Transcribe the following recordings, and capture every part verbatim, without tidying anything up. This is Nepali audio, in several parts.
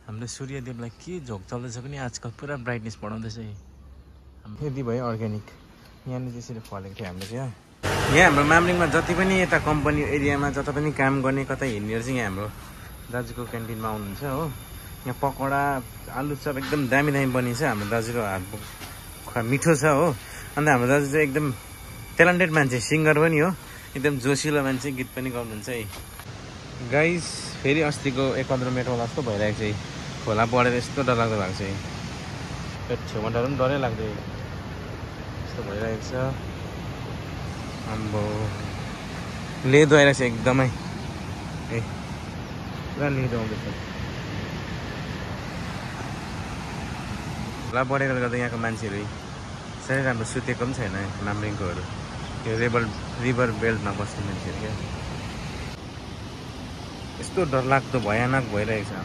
हाम्रो सूर्यदेवलाई के झोक चल्दैछ पनि आजकल पुरा ब्राइटनेस बढाउँदैछ। यदि भयो अर्ग्यानिक यहाँनिर त्यसरी फलेको थियो हाम्रो चाहिँ। यहाँ हाम्रो मामलिङमा जति पनि यता कम्पनी एरियामा जता पनि काम गर्ने कतै हिँड्नेहरू चाहिँ यहाँ हाम्रो दाजुको क्यान्टिनमा आउनुहुन्छ हो। यहाँ पकौडा आलु चप एकदम दामी दामी बनिन्छ। हाम्रो दाजुको हातको मिठो छ हो। अन्त हाम्रो दाजु चाहिँ एकदम ट्यालेन्टेड मान्छे, सिङ्गर पनि हो, एकदम जोसिलो मान्छे, गीत पनि गाउनुहुन्छ है। गाइस फेरि अस्तिको एक पन्ध्र मिनटमा जस्तो भइरहेको छ। खोला बढेर यस्तो डरलाग्दो भएको छ। छेउमा डर पनि डरै लाग्दै यस्तो भइरहेको छ। आम्बो लेदो आइरहेको छ एकदमै ए पुरा लेदो आउँदैछ। खोला बढेकोले गर्दा यहाँको मान्छेहरू साह्रै राम्रो सुतेको पनि छैन। मामलिङकोहरू यो रिभर रिभर बेल्टमा बस्ने मान्छेहरू क्या यस्तो डरलाग्दो भयानक भइरहेको छ।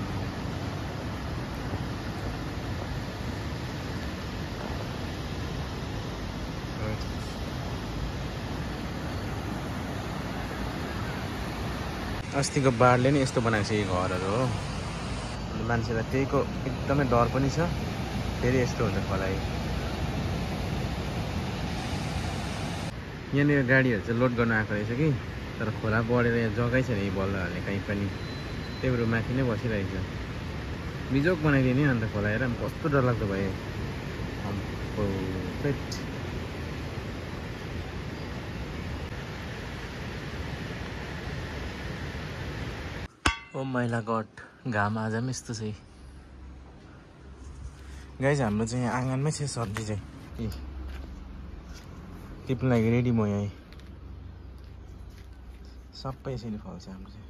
अस्तिको बाढले नि यस्तो बनाएको छ यी घरहरू हो। मान्छेलाई त्यहीको एकदमै डर पनि छ। फेरि यस्तो हुन्छ खोला। यहाँनिर गाडीहरू चाहिँ लोड गर्न आएको रहेछ कि, तर खोला बढेर यहाँ जग्गै छैन यी बल्लहरूले कहीँ पनि। त्यही भएर माथि नै बसिरहेछ। बिजोक बनाइदिने अन्त खोला हेर कस्तो डरलाग्दो भयो। ओ मैला गट घाम आज पनि यस्तो छ। गाइस हाम्रो चाहिँ यहाँ आँगनमै छ सब्जी चाहिँ ए टिप्नु लागि रेडी म यहाँ सबै यसरी फल्छ हाम्रो चाहिँ।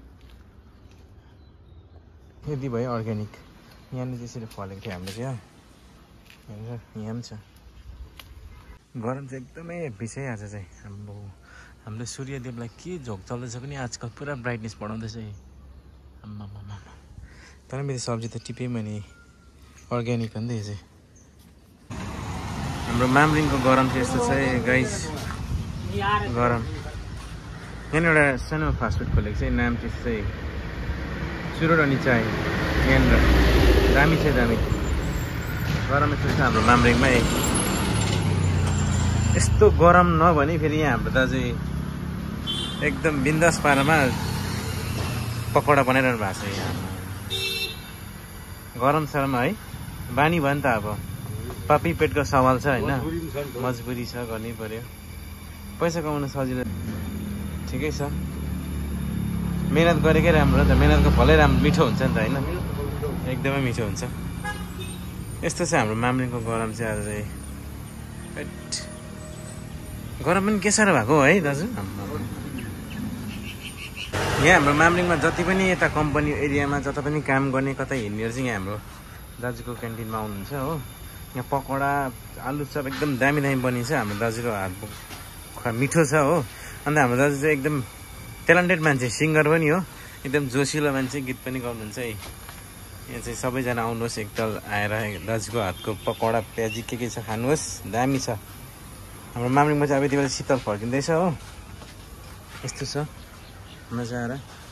यदि भयो अर्ग्यानिक यहाँनिर त्यसरी फलेको थियो हाम्रो चाहिँ। यहाँ पनि छ। गरम चाहिँ एकदमै हेभी छ आज चाहिँ। हाम्रो हाम्रो सूर्यदेवलाई के झोक चल्दैछ पनि आजकल पुरा ब्राइटनेस बढाउँदैछ। आम्मामामा तर मेरो सब्जी त टिपेँ मैले अर्ग्यानिक हो नि त यो चाहिँ। हाम्रो मामलिङको गरम चाहिँ यस्तो छ गाइस। गरम यहाँनिर एउटा सानो फास्टफुड खोलेको छ। नाम चाहिँ चाहिँ चुरोट अनि चाय। यहाँनिर दामी छ दामी। गरम यस्तो छ हाम्रो मामलिङमा। यस्तो गरम नभने फेरि यहाँ हाम्रो दाजु एकदम बिन्दास पारामा पकौडा बनाइरहनु भएको छ। यहाँ गरम शरमा है बानी भयो नि त। अब पापी पेटको सवाल छ होइन, मजबुरी छ, गर्नै पर्यो। पैसा कमाउन सजिलो ठिकै छ। मेहनत गरेकै राम्रो त। मेहनतको फलै राम्रो मिठो हुन्छ नि त होइन, एकदमै मिठो हुन्छ। यस्तो छ हाम्रो मामलिङको गरम चाहिँ आज चाहिँ। गरम पनि के साह्रो भएको है दाजु। यहाँ हाम्रो मामलिङमा जति पनि यता कम्पनी एरियामा जता पनि काम गर्ने कतै हिँड्नेहरू चाहिँ यहाँ हाम्रो दाजुको क्यान्टिनमा आउनुहुन्छ हो। यहाँ पकौडा आलु चप एकदम दामी दामी बनिन्छ। हाम्रो दाजुको हातको मिठो छ हो। अन्त हाम्रो दाजु चाहिँ एकदम ट्यालेन्टेड मान्छे, सिङ्गर पनि हो, एकदम जोसिलो मान्छे, गीत पनि गाउनुहुन्छ है। यहाँ चाहिँ सबैजना आउनुहोस् एकताल आएर दाजुको हातको पकौडा प्याजी के के छ खानुहोस्, दामी छ। हाम्रो मामलिङमा चाहिँ अब यति बेला शीतल फर्किँदैछ हो। यस्तो छ मजा आएर।